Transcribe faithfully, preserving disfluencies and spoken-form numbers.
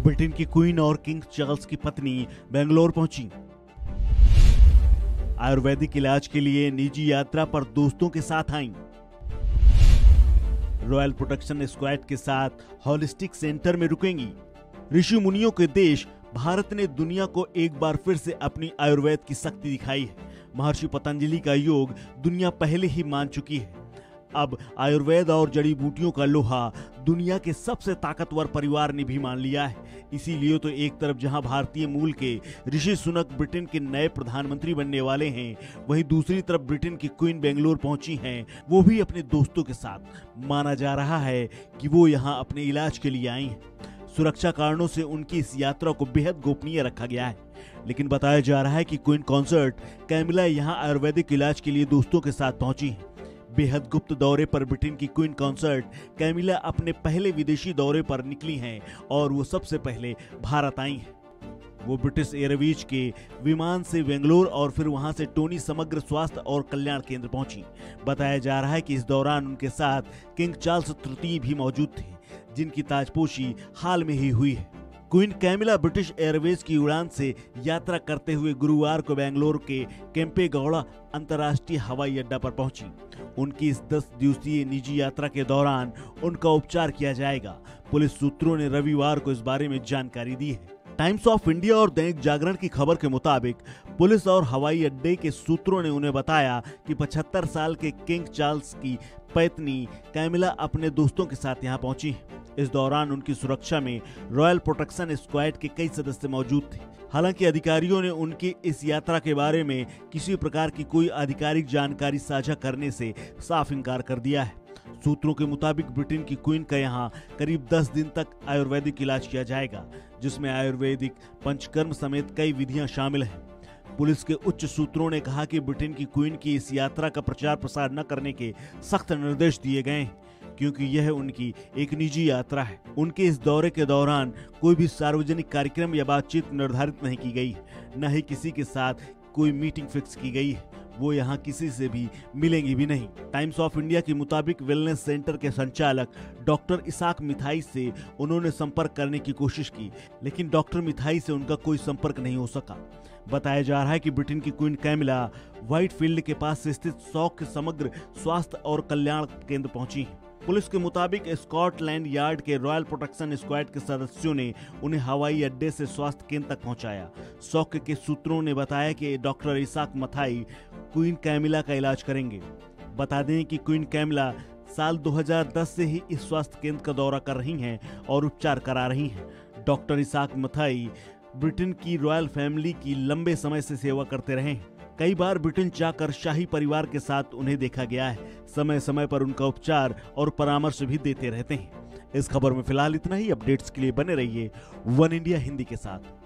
Britain की queen और king Charles की पत्नी बेंगलोर पहुंची। आयुर्वेदिक इलाज के लिए निजी यात्रा पर दोस्तों के साथ आईं। रॉयल प्रोटेक्शन स्क्वाड के साथ होलिस्टिक सेंटर में रुकेंगी। ऋषि मुनियों के देश भारत ने दुनिया को एक बार फिर से अपनी आयुर्वेद की शक्ति दिखाई है। महर्षि पतंजलि का योग दुनिया पहले ही मान चुकी है। अब आयुर्वेद और जड़ी बूटियों का लोहा दुनिया के सबसे ताकतवर परिवार ने भी मान लिया है। इसीलिए तो एक तरफ जहां भारतीय मूल के ऋषि सुनक ब्रिटेन के नए प्रधानमंत्री बनने वाले हैं, वहीं दूसरी तरफ ब्रिटेन की क्वीन बेंगलोर पहुंची हैं, वो भी अपने दोस्तों के साथ। माना जा रहा है कि वो यहां अपने इलाज के लिए आई हैं। सुरक्षा कारणों से उनकी इस यात्रा को बेहद गोपनीय रखा गया है, लेकिन बताया जा रहा है कि क्वीन कंसर्ट कैमिला यहां आयुर्वेदिक इलाज के लिए दोस्तों के साथ पहुंची है। बेहद गुप्त दौरे पर ब्रिटेन की क्वीन कंसर्ट कैमिला अपने पहले विदेशी दौरे पर निकली हैं और वो सबसे पहले भारत आई हैं। वो ब्रिटिश एयरवेज के विमान से बेंगलोर और फिर वहां से टोनी समग्र स्वास्थ्य और कल्याण केंद्र पहुंची। बताया जा रहा है कि इस दौरान उनके साथ किंग चार्ल्स तृतीय भी मौजूद थे, जिनकी ताजपोशी हाल में ही हुई है। क्वीन कैमिला ब्रिटिश एयरवेज की उड़ान से यात्रा करते हुए गुरुवार को बेंगलोर के केम्पेगौड़ा अंतर्राष्ट्रीय हवाई अड्डा पर पहुंची। उनकी इस दस दिवसीय निजी यात्रा के दौरान उनका उपचार किया जाएगा। पुलिस सूत्रों ने रविवार को इस बारे में जानकारी दी है। टाइम्स ऑफ इंडिया और दैनिक जागरण की खबर के मुताबिक पुलिस और हवाई अड्डे के सूत्रों ने उन्हें बताया कि पचहत्तर साल के किंग चार्ल्स की पत्नी कैमिला अपने दोस्तों के साथ यहां पहुंची है। इस दौरान उनकी सुरक्षा में रॉयल प्रोटेक्शन स्क्वाड के कई सदस्य मौजूद थे। हालांकि अधिकारियों ने उनकी इस यात्रा के बारे में किसी प्रकार की कोई आधिकारिक जानकारी साझा करने से साफ इनकार कर दिया है। सूत्रों के मुताबिक ब्रिटेन की क्वीन का यहाँ करीब दस दिन तक आयुर्वेदिक इलाज किया जाएगा, जिसमें आयुर्वेदिक पंचकर्म समेत कई विधियां शामिल हैं। पुलिस के उच्च सूत्रों ने कहा कि ब्रिटेन की क्वीन की इस यात्रा का प्रचार प्रसार न करने के सख्त निर्देश दिए गए हैं, क्योंकि यह उनकी एक निजी यात्रा है। उनके इस दौरे के दौरान कोई भी सार्वजनिक कार्यक्रम या बातचीत निर्धारित नहीं की गई, न ही किसी के साथ कोई मीटिंग फिक्स की गई है। वो यहाँ किसी से भी मिलेंगी भी नहीं। टाइम्स ऑफ इंडिया के मुताबिक वेलनेस सेंटर के संचालक डॉक्टर इसाक मिथाई से उन्होंने संपर्क करने की कोशिश की, लेकिन डॉक्टर मिथाई से उनका कोई संपर्क नहीं हो सका। बताया जा रहा है कि ब्रिटेन की क्वीन कैमिला व्हाइटफील्ड के पास स्थित सौख्य समग्र स्वास्थ्य और कल्याण केंद्र पहुंची है। पुलिस के मुताबिक स्कॉटलैंड यार्ड के रॉयल प्रोटेक्शन स्क्वाड के सदस्यों ने उन्हें हवाई अड्डे से स्वास्थ्य केंद्र तक पहुंचाया। सौख्य के सूत्रों ने बताया कि doctor Isaac Mathai queen Camilla का इलाज करेंगे। बता दें कि क्वीन कैमिला साल दो हज़ार दस से ही इस स्वास्थ्य केंद्र का दौरा कर रही हैं और उपचार करा रही हैं। डॉक्टर इसाक मथाई ब्रिटेन की रॉयल फैमिली की लंबे समय से सेवा करते रहे हैं। कई बार ब्रिटेन जाकर शाही परिवार के साथ उन्हें देखा गया है। समय समय पर उनका उपचार और परामर्श भी देते रहते हैं। इस खबर में फिलहाल इतना ही। अपडेट्स के लिए बने रहिए वन इंडिया हिंदी के साथ।